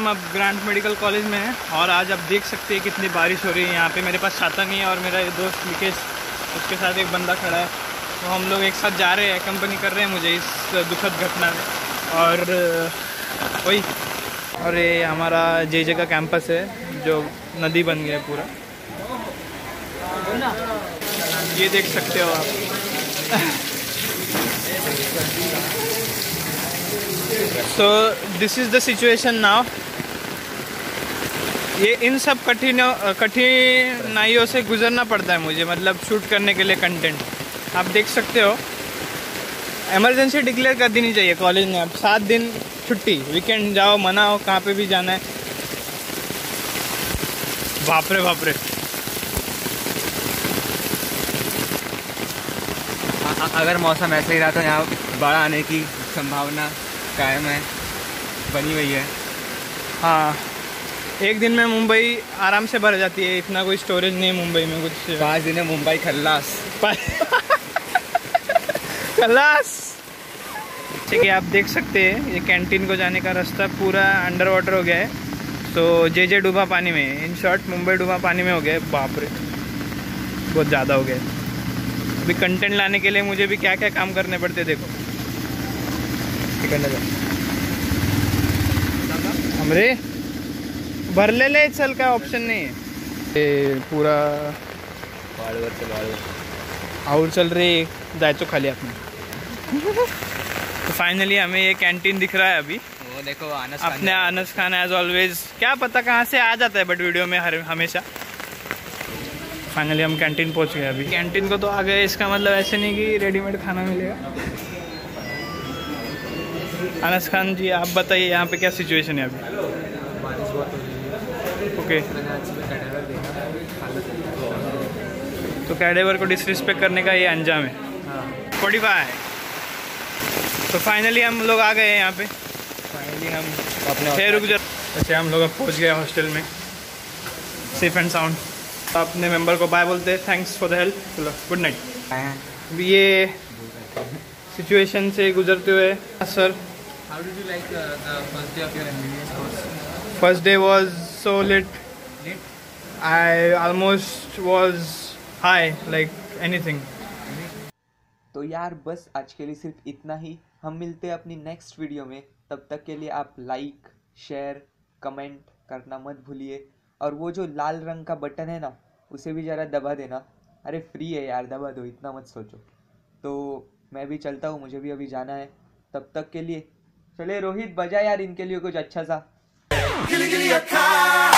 हम अब grant medical college में हैं और आज आप देख सकते हैं कितनी बारिश हो रही है यहाँ पे। मेरे पास छाता नहीं है और मेरा ये दोस्त निकेश, उसके साथ एक बंदा खड़ा है, तो हम लोग एक साथ जा रहे हैं, कंपनी कर रहे हैं मुझे इस दुखद घटना में। और वही, और ये हमारा जे का कैंपस है जो नदी बन गया है पूरा, ये देख सकते हो आप। So this is the situation now. ये इन सब कठिनाइयों से गुजरना पड़ता है मुझे, मतलब शूट करने के लिए कंटेंट। आप देख सकते हो, इमरजेंसी डिक्लेयर कर देनी चाहिए कॉलेज ने। अब 7 दिन छुट्टी, वीकेंड जाओ, मनाओ, कहाँ पे भी जाना है। बाप रे बाप रे। अगर मौसम ऐसे ही रहा तो यहाँ बाढ़ आने की संभावना कायम है, बनी हुई है। हाँ, एक दिन में मुंबई आराम से भर जाती है, इतना कोई स्टोरेज नहीं है मुंबई में कुछ। 5 दिन है मुंबई खल्लास। खल्लास। ठीक है, आप देख सकते हैं ये कैंटीन को जाने का रास्ता पूरा अंडर वाटर हो गया है। तो जे डूबा पानी में, इन शॉर्ट मुंबई डूबा पानी में हो गया है। बाप रे, बहुत ज़्यादा हो गया। अभी कंटेंट लाने के लिए मुझे भी क्या क्या काम करने पड़ते, देखो। हमरे भर ले चल का ऑप्शन नहीं है, ये पूरा आउट चल रही जायचो खाली आपने। तो फाइनली हमें ये कैंटीन दिख रहा है अभी। वो देखो अपने अनस खान एज ऑलवेज, क्या पता कहाँ से आ जाता है बट वीडियो में हमेशा। फाइनली हम कैंटीन पहुँच गए। अभी कैंटीन को तो आ गए, इसका मतलब ऐसे नहीं कि रेडीमेड खाना मिलेगा। अनस खान जी, आप बताइए यहाँ पे क्या सिचुएशन है अभी? ओके, तो कैडेवर को डिसरिस्पेक्ट करने का ये अंजाम है। 45। तो फाइनली हम लोग आ गए हैं यहाँ पे। फाइनली हम अपने रुक जा। अच्छा, हम लोग अब पहुँच गए हॉस्टल में, सेफ एंड साउंड। अपने मेंबर को बाय बोलते हैं, थैंक्स फॉर द हेल्प, चलो गुड नाइट। ये सिचुएशन से गुजरते हुए sir, how did you like the first day of your MBBS course? First day was so late, I almost was high like anything. तो यार बस आज के लिए सिर्फ इतना ही। हम मिलते हैं अपनी नेक्स्ट वीडियो में, तब तक के लिए आप लाइक, शेयर, कमेंट करना मत भूलिए। और वो जो लाल रंग का बटन है ना, उसे भी ज़रा दबा देना। अरे फ्री है यार, दबा दो, इतना मत सोचो। तो मैं भी चलता हूँ, मुझे भी अभी जाना है। तब तक के लिए चले रोहित, बजा यार इनके लिए कुछ अच्छा सा।